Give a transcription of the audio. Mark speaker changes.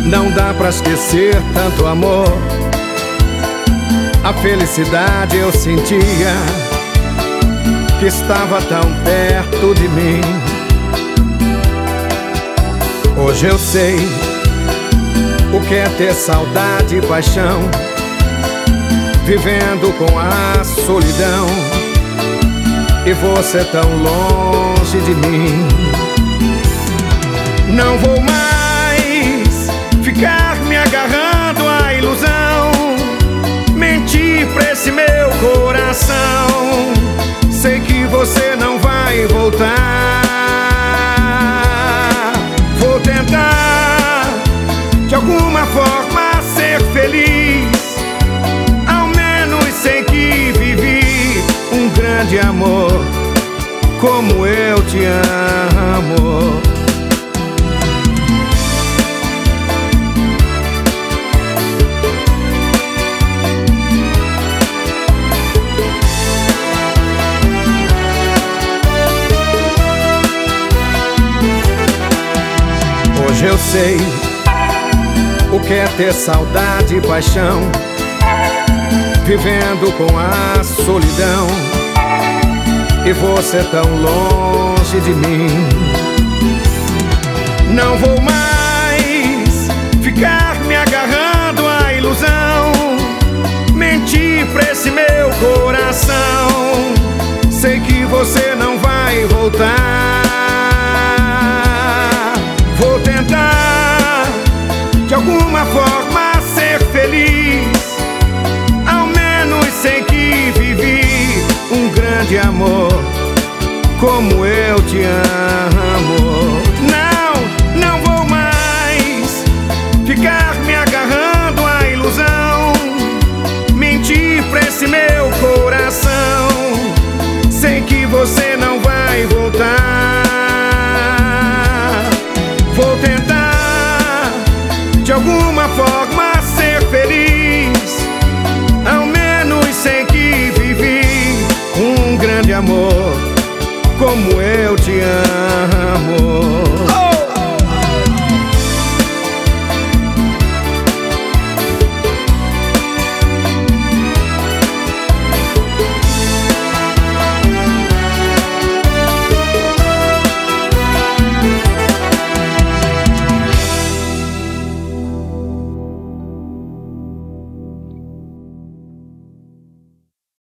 Speaker 1: Não dá pra esquecer tanto amor. A felicidade eu sentia, que estava tão perto de mim. Hoje eu sei o que é ter saudade e paixão, vivendo com a solidão, e você tão longe de mim. Não vou mais ficar me agarrando à ilusão, mentir pra esse meu coração. Sei que você não vai voltar. Vou tentar de alguma forma ser feliz, ao menos sei que vivi um grande amor como eu te amo. Hoje eu sei o que é ter saudade e paixão, vivendo com a solidão, e você tão longe de mim. Não vou mais ficar me agarrando à ilusão, mentir pra esse meu coração. Sei que você não vai voltar. Vou tentar de alguma forma ser feliz, ao menos sei que vivi um grande amor como eu te amo.